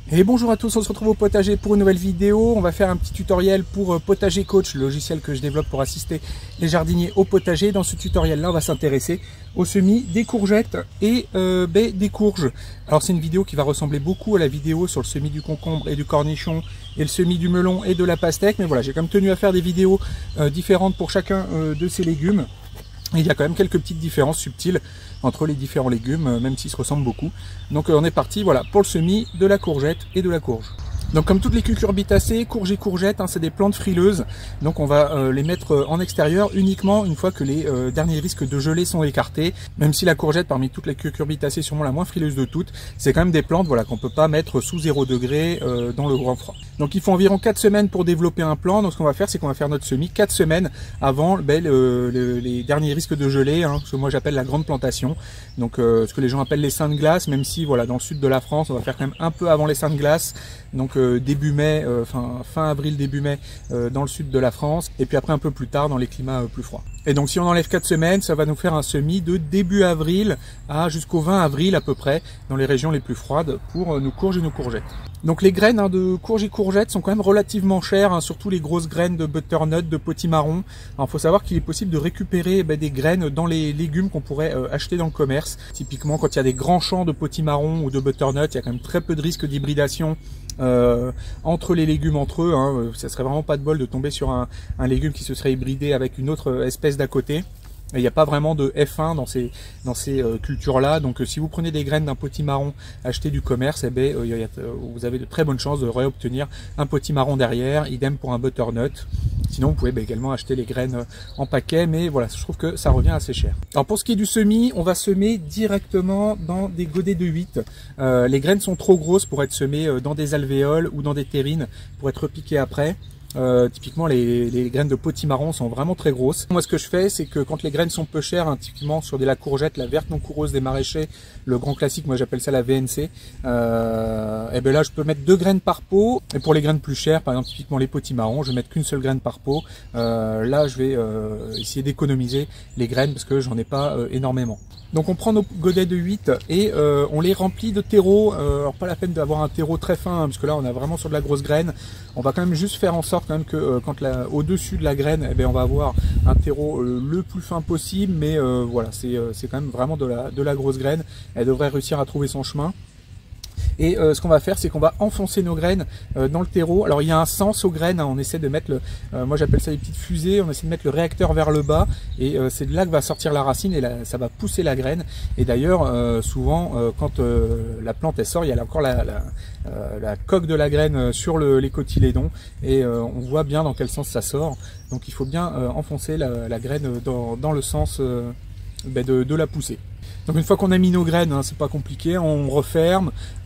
Et bonjour à tous, on se retrouve au potager pour une nouvelle vidéo. On va faire un petit tutoriel pour Potager Coach, le logiciel que je développe pour assister les jardiniers au potager. Dans ce tutoriel-là, on va s'intéresser au semis des courgettes et des courges. Alors c'est une vidéo qui va ressembler beaucoup à la vidéo sur le semis du concombre et du cornichon et le semis du melon et de la pastèque. Mais voilà, j'ai quand même tenu à faire des vidéos différentes pour chacun de ces légumes. Et il y a quand même quelques petites différences subtiles entre les différents légumes, même s'ils se ressemblent beaucoup. Donc on est parti voilà, pour le semis de la courgette et de la courge. Donc comme toutes les cucurbitacées, courges et courgettes, c'est des plantes frileuses. Donc on va les mettre en extérieur uniquement une fois que les derniers risques de gelée sont écartés. Même si la courgette, parmi toutes les cucurbitacées, est sûrement la moins frileuse de toutes, c'est quand même des plantes voilà, qu'on peut pas mettre sous 0 degré dans le grand froid. Donc il faut environ 4 semaines pour développer un plant. Donc ce qu'on va faire, c'est qu'on va faire notre semis 4 semaines avant les derniers risques de gelée, ce que moi j'appelle la grande plantation. Donc ce que les gens appellent les seins de glace, même si voilà, dans le sud de la France, on va faire quand même un peu avant les seins de glace. Donc début mai, fin avril, début mai dans le sud de la France, et puis après un peu plus tard dans les climats plus froids. Et donc si on enlève 4 semaines, ça va nous faire un semis de début avril à jusqu'au 20 avril à peu près, dans les régions les plus froides pour nos courges et nos courgettes. Donc les graines de courges et courgettes sont quand même relativement chères, surtout les grosses graines de butternut, de potimarron. Alors il faut savoir qu'il est possible de récupérer des graines dans les légumes qu'on pourrait acheter dans le commerce. Typiquement quand il y a des grands champs de potimarron ou de butternut, il y a quand même très peu de risques d'hybridation entre les légumes entre eux. Ça serait vraiment pas de bol de tomber sur un légume qui se serait hybridé avec une autre espèce d'à côté. Il n'y a pas vraiment de F1 dans ces cultures-là. Donc si vous prenez des graines d'un potimarron acheté du commerce, vous avez de très bonnes chances de réobtenir un potimarron derrière. Idem pour un butternut. Sinon, vous pouvez également acheter les graines en paquet, mais voilà, je trouve que ça revient assez cher. Alors pour ce qui est du semis, on va semer directement dans des godets de 8. Les graines sont trop grosses pour être semées dans des alvéoles ou dans des terrines pour être piquées après. Typiquement les graines de potimarron sont vraiment très grosses. Moi ce que je fais, c'est que quand les graines sont peu chères, typiquement sur la courgette, la verte non coureuse des maraîchers, le grand classique, moi j'appelle ça la VNC, et ben là je peux mettre 2 graines par pot. Et pour les graines plus chères, par exemple typiquement les potimarrons, je vais mettre qu'une seule graine par pot. Là je vais essayer d'économiser les graines parce que j'en ai pas énormément. Donc on prend nos godets de 8 et on les remplit de terreau. Alors pas la peine d'avoir un terreau très fin, parce que là on a vraiment sur de la grosse graine. On va quand même juste faire en sorte quand même que au-dessus de la graine, on va avoir un terreau le plus fin possible. Mais voilà, c'est quand même vraiment de la grosse graine. Elle devrait réussir à trouver son chemin. Et ce qu'on va faire, c'est qu'on va enfoncer nos graines dans le terreau. Alors il y a un sens aux graines, on essaie de mettre, moi j'appelle ça des petites fusées, on essaie de mettre le réacteur vers le bas, et c'est de là que va sortir la racine, et là, ça va pousser la graine. Et d'ailleurs, souvent, quand la plante elle sort, il y a encore la coque de la graine sur les cotylédons, et on voit bien dans quel sens ça sort. Donc il faut bien enfoncer la graine dans le sens de la poussée. Donc une fois qu'on a mis nos graines, c'est pas compliqué, on referme,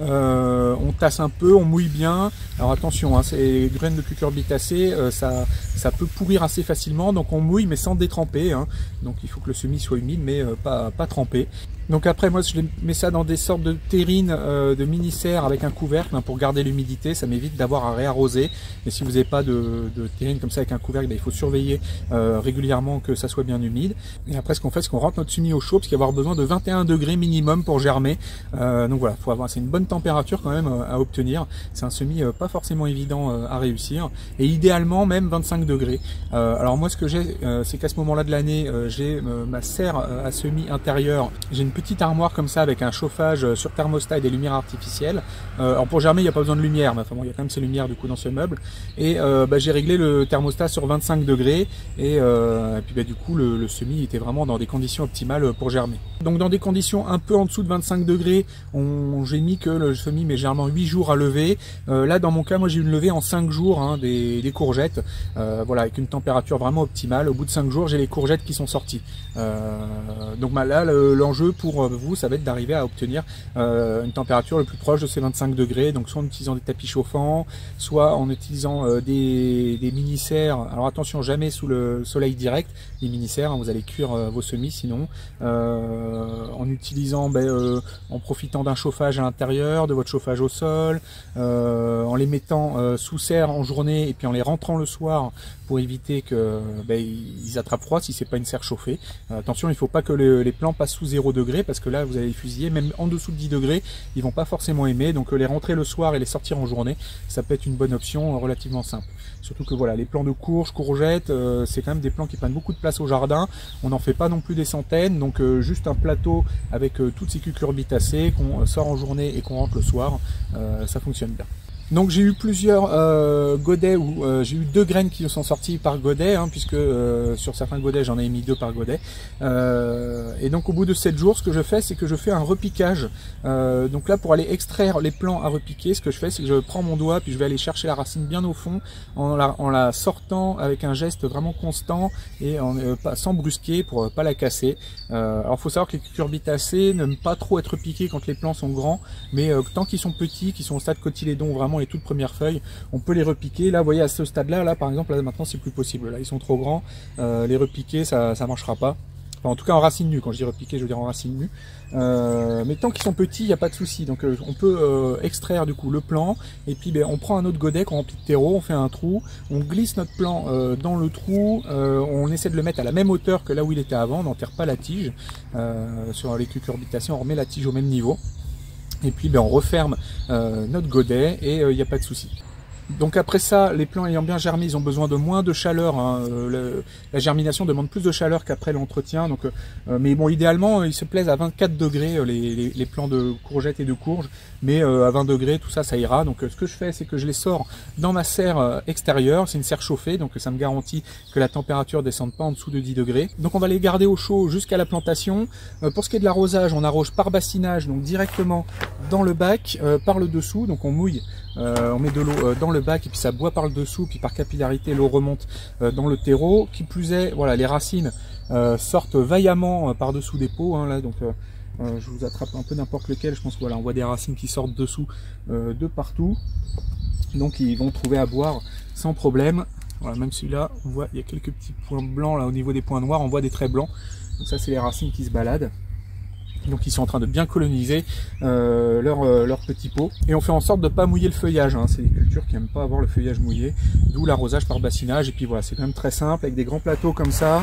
on tasse un peu, on mouille bien. Alors attention, ces graines de cucurbitacées, ça peut pourrir assez facilement, donc on mouille mais sans détremper. Donc il faut que le semis soit humide mais pas trempé. Donc après moi je mets ça dans des sortes de terrines de mini-serres avec un couvercle pour garder l'humidité, ça m'évite d'avoir à réarroser. Et si vous n'avez pas de terrine comme ça avec un couvercle, il faut surveiller régulièrement que ça soit bien humide. Et après ce qu'on fait, c'est qu'on rentre notre semis au chaud, parce qu'il va y avoir besoin de 21 degrés minimum pour germer. Donc voilà, c'est une bonne température quand même à obtenir. C'est un semis pas forcément évident à réussir. Et idéalement même 25 degrés. Alors moi ce que j'ai, c'est qu'à ce moment-là de l'année, j'ai ma serre à semis intérieure. J'ai une petite armoire comme ça avec un chauffage sur thermostat et des lumières artificielles. Alors pour germer il n'y a pas besoin de lumière, mais enfin bon, il y a quand même ces lumières du coup dans ce meuble. Et j'ai réglé le thermostat sur 25 degrés et puis du coup le semis était vraiment dans des conditions optimales pour germer. Donc dans des conditions un peu en dessous de 25 degrés, j'ai mis que le semis met généralement 8 jours à lever. Là dans mon cas, moi j'ai eu une levée en 5 jours des courgettes, voilà, avec une température vraiment optimale. Au bout de 5 jours, j'ai les courgettes qui sont sorties. Donc là l'enjeu pour vous, ça va être d'arriver à obtenir une température le plus proche de ces 25 degrés, donc soit en utilisant des tapis chauffants, soit en utilisant des mini-serres. Alors attention, jamais sous le soleil direct, les mini-serres, vous allez cuire vos semis sinon. En utilisant, en profitant d'un chauffage à l'intérieur, de votre chauffage au sol, en les mettant sous serre en journée et puis en les rentrant le soir pour éviter que ils attrapent froid si c'est pas une serre chauffée. Attention, il ne faut pas que les plants passent sous 0 degré. degrés, parce que là vous avez les fusillés, même en dessous de 10 degrés, ils vont pas forcément aimer, donc les rentrer le soir et les sortir en journée, ça peut être une bonne option relativement simple. Surtout que voilà, les plants de courges, courgettes, c'est quand même des plants qui prennent beaucoup de place au jardin, on n'en fait pas non plus des centaines, donc juste un plateau avec toutes ces cucurbitacées qu'on sort en journée et qu'on rentre le soir, ça fonctionne bien. Donc j'ai eu plusieurs godets où j'ai eu 2 graines qui sont sorties par godet, hein, puisque sur certains godets j'en ai mis 2 par godet. Et donc au bout de 7 jours, ce que je fais, c'est que je fais un repiquage. Donc là, pour aller extraire les plants à repiquer, ce que je fais, c'est que je prends mon doigt, puis je vais aller chercher la racine bien au fond, en la sortant avec un geste vraiment constant et sans brusquer pour pas la casser. Alors faut savoir que les cucurbitacées n'aiment pas trop être piquées quand les plants sont grands, mais tant qu'ils sont petits, qu'ils sont au stade cotylédon, vraiment les toutes premières feuilles, on peut les repiquer. Là, vous voyez, à ce stade-là, là, par exemple, là, maintenant, c'est plus possible. Là, ils sont trop grands. Les repiquer, ça marchera pas. Enfin, en tout cas, en racine nue. Quand je dis repiquer, je veux dire en racine nue. Mais tant qu'ils sont petits, il n'y a pas de souci. Donc, on peut extraire du coup le plant. Et puis, on prend un autre godet qu'on remplit de terreau. On fait un trou. On glisse notre plant dans le trou. On essaie de le mettre à la même hauteur que là où il était avant. On n'enterre pas la tige. Sur les cucurbitacées, on remet la tige au même niveau. Et puis on referme notre godet et il n'y a pas de souci. Donc après ça, les plants ayant bien germé, ils ont besoin de moins de chaleur. Hein. La germination demande plus de chaleur qu'après l'entretien. Donc, mais bon, idéalement, ils se plaisent à 24 degrés les plants de courgettes et de courges. Mais à 20 degrés, tout ça, ça ira. Donc ce que je fais, c'est que je les sors dans ma serre extérieure. C'est une serre chauffée, donc ça me garantit que la température ne descende pas en dessous de 10 degrés. Donc on va les garder au chaud jusqu'à la plantation. Pour ce qui est de l'arrosage, on arrose par bassinage, donc directement dans le bac, par le dessous. Donc on mouille. On met de l'eau dans le bac et puis ça boit par le dessous, puis par capillarité l'eau remonte dans le terreau. Qui plus est, voilà, les racines sortent vaillamment par dessous des pots, hein, là, donc je vous attrape un peu n'importe lequel, je pense que voilà, on voit des racines qui sortent dessous de partout, donc ils vont trouver à boire sans problème. Voilà, même celui-là, on voit il y a quelques petits points blancs là au niveau des points noirs, on voit des traits blancs, donc ça c'est les racines qui se baladent. Donc ils sont en train de bien coloniser leur petit pot. Et on fait en sorte de ne pas mouiller le feuillage. Hein. C'est des cultures qui n'aiment pas avoir le feuillage mouillé. D'où l'arrosage par bassinage. Et puis voilà, c'est quand même très simple. Avec des grands plateaux comme ça,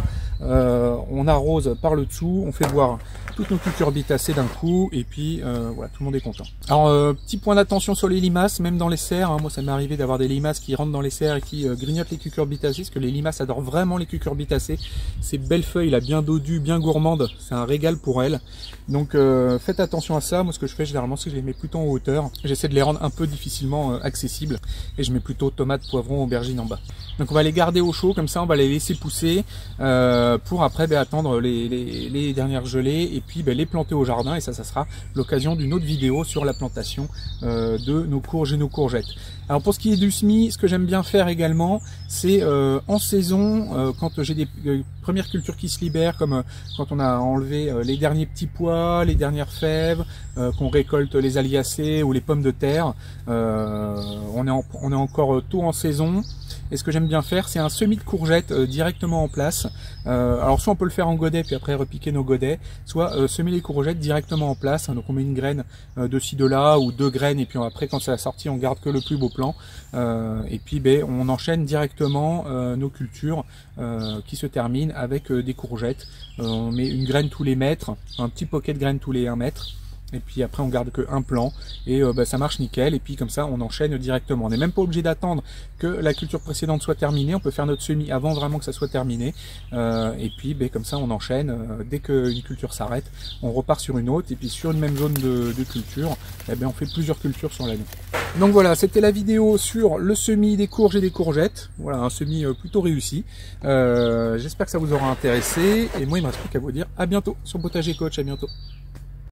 on arrose par le dessous. On fait boire toutes nos cucurbitacées d'un coup. Et puis voilà, tout le monde est content. Alors petit point d'attention sur les limaces, même dans les serres. Hein. Moi ça m'est arrivé d'avoir des limaces qui rentrent dans les serres et qui grignotent les cucurbitacées. Parce que les limaces adorent vraiment les cucurbitacées. Ces belles feuilles là, bien dodues, bien gourmandes. C'est un régal pour elles. Donc faites attention à ça. Moi ce que je fais généralement c'est que je les mets plutôt en hauteur. J'essaie de les rendre un peu difficilement accessibles. Et je mets plutôt tomates, poivrons, aubergines en bas. Donc on va les garder au chaud, comme ça on va les laisser pousser pour après attendre les dernières gelées et puis les planter au jardin. Et ça sera l'occasion d'une autre vidéo sur la plantation de nos courges et nos courgettes. Alors pour ce qui est du semis, ce que j'aime bien faire également, c'est en saison, quand j'ai des premières cultures qui se libèrent, comme quand on a enlevé les derniers petits pois, les dernières fèves, qu'on récolte les aliacées ou les pommes de terre, on est encore tôt en saison. Et ce que j'aime bien faire, c'est un semis de courgettes directement en place. Alors soit on peut le faire en godet puis après repiquer nos godets, soit semer les courgettes directement en place. Donc on met une graine de ci de là ou 2 graines et puis après quand c'est la sortie on garde que le plus beau plant. Et puis on enchaîne directement nos cultures qui se terminent avec des courgettes. On met une graine tous les mètres, un petit pocket de graines tous les 1 mètre. Et puis après on garde que un plant et ça marche nickel. Et puis comme ça on enchaîne directement. On n'est même pas obligé d'attendre que la culture précédente soit terminée. On peut faire notre semis avant vraiment que ça soit terminé. Et puis comme ça on enchaîne. Dès qu'une culture s'arrête, on repart sur une autre. Et puis sur une même zone de culture, on fait plusieurs cultures sur l'année. Donc voilà, c'était la vidéo sur le semis des courges et des courgettes. Voilà, un semis plutôt réussi. J'espère que ça vous aura intéressé. Et moi il ne me reste plus qu'à vous dire à bientôt sur Potager Coach. À bientôt.